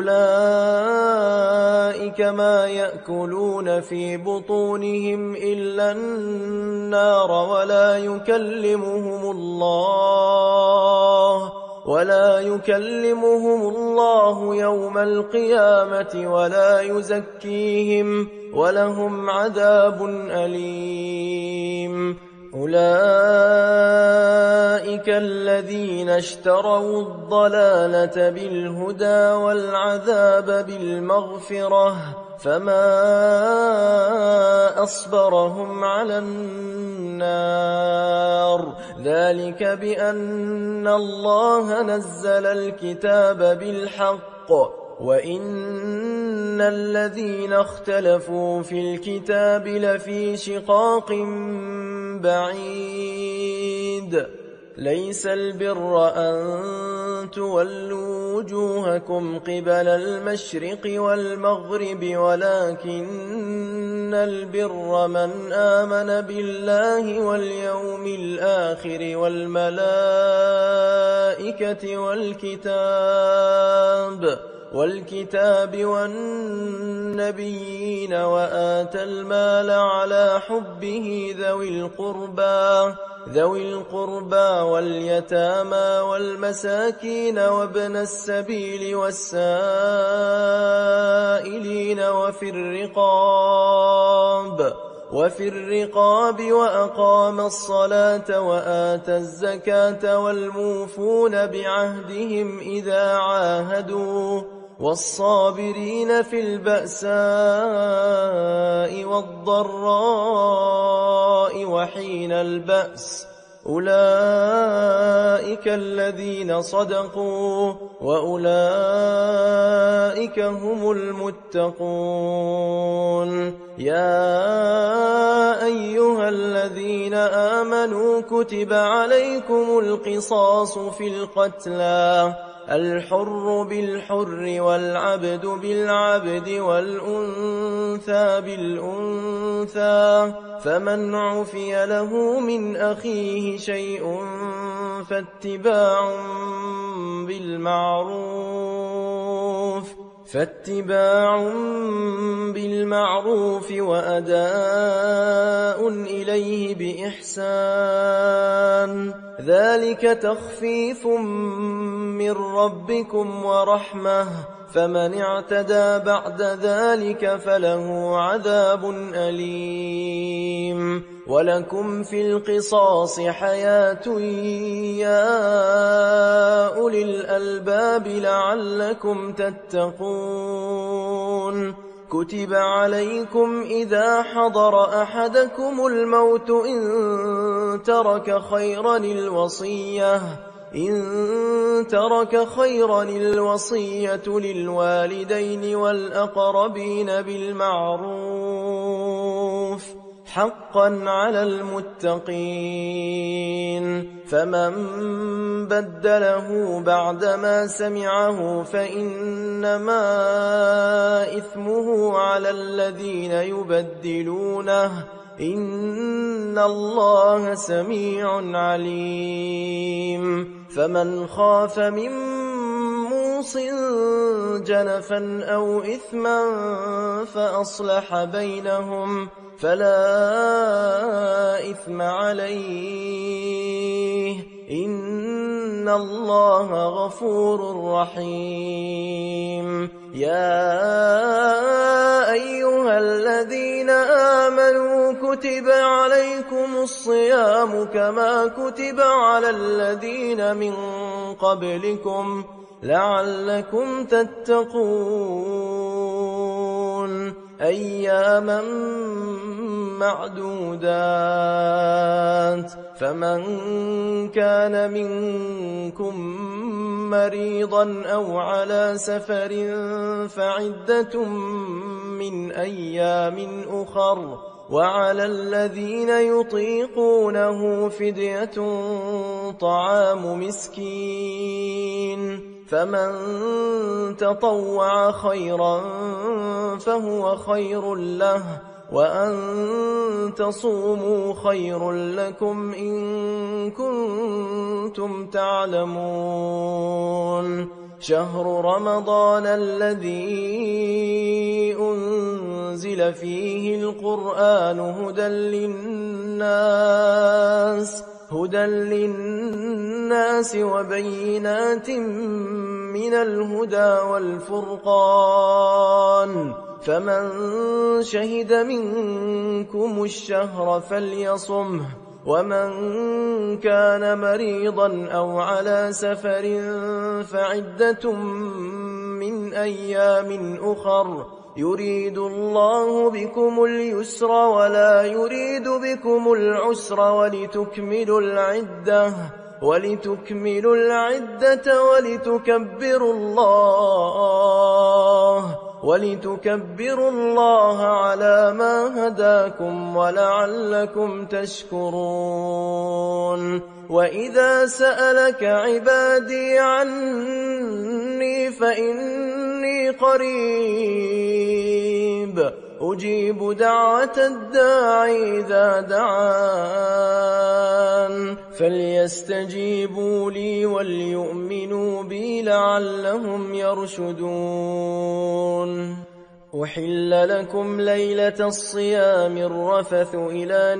أولئك ما يأكلون في بطونهم إلا النار ولا يكلمهم الله ولا يكلمهم الله يوم القيامة ولا يزكيهم ولهم عذاب أليم. أولئك الذين اشتروا الضلالة بالهدى والعذاب بالمغفرة فما أصبرهم على النار ذلك بأن الله نزل الكتاب بالحق وإن الذين اختلفوا في الكتاب لفي شقاق بعيد. ليس البر أن تولوا وجوهكم قبل المشرق والمغرب ولكن البر من آمن بالله واليوم الآخر والملائكة والكتاب والكتاب والنبيين وآتى المال على حبه ذوي القربى ذوي القربى واليتامى والمساكين وابن السبيل والسائلين وفي الرقاب وفي الرقاب وأقام الصلاة وآتى الزكاة والموفون بعهدهم إذا عاهدوا والصابرين في البأساء والضراء وحين البأس أولئك الذين صدقوا وأولئك هم المتقون. يا أيها الذين آمنوا كتب عليكم القصاص في القتلى الحر بالحر والعبد بالعبد والأنثى بالأنثى فمن عفي له من أخيه شيء فاتباع بالمعروف فاتباع بالمعروف وأداء إليه بإحسان ذلك تخفيف من ربكم ورحمة فمن اعتدى بعد ذلك فله عذاب أليم. ولكم في القصاص حياة يا أولي الألباب لعلكم تتقون. كتب عليكم إذا حضر أحدكم الموت إن ترك خيرا الوصية إن ترك خيرا الوصية للوالدين والأقربين بالمعروف حقا على المتقين. فمن بدله بعدما سمعه فإنما إثمه على الذين يبدلونه إن الله سميع عليم. فمن خاف من موص جنفا أو إثما فأصلح بينهم فلا إثم عليه إن الله غفور رحيم. يا أيها الذين آمنوا كتب عليكم الصيام كما كتب على الذين من قبلكم لعلكم تتقون أياما معدودات فمن كان منكم مريضا أو على سفر فعدة من أيام أخر وعلى الذين يطيقونه فدية طعام مسكين فمن تطوع خيرا فهو خير له وأن تصوموا خير لكم إن كنتم تعلمون شهر رمضان الذي أنزل فيه القرآن هدى للناس هدى للناس وبينات من الهدى والفرقان فمن شهد منكم الشهر فليصمه ومن كان مريضا أو على سفر فعدة من أيام أخر يريد الله بكم اليسر ولا يريد بكم العسر ولتكملوا العدة ولتكملوا العدة ولتكبروا الله ولتكبروا الله على ما هداكم ولعلكم تشكرون وإذا سألك عبادي عني فإني قريب أجيب دعوة الداعي إذا دعان فليستجيبوا لي وليؤمنوا بي لعلهم يرشدون أحل لكم ليلة الصيام الرفث إلى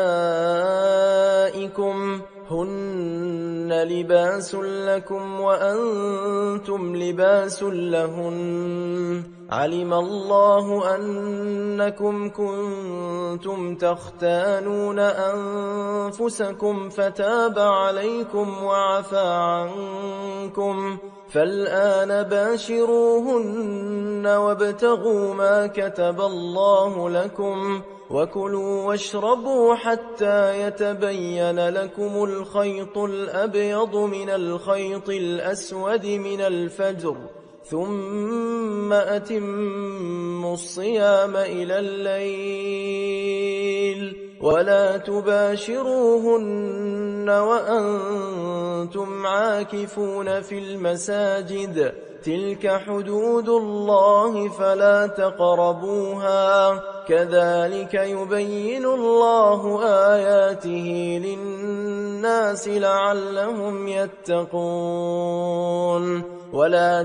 نسائكم هن لباس لكم وأنتم لباس لهن علم الله أنكم كنتم تختانون أنفسكم فتاب عليكم وعفى عنكم فالآن باشروهن وابتغوا ما كتب الله لكم وكلوا واشربوا حتى يتبين لكم الخيط الأبيض من الخيط الأسود من الفجر ثم أتموا الصيام إلى الليل ولا تباشروهن وأنتم عاكفون في المساجد تلك حدود الله فلا تقربوها كذلك يبين الله آياته للناس لعلهم يتقون ولا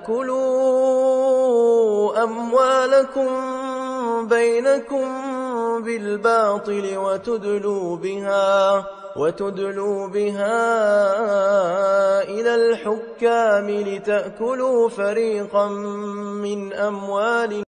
تأكلوا أموالكم بينكم بالباطل وتدلوا بها وتدلوا بها إلى الحكام لتأكلوا فريقا من أموال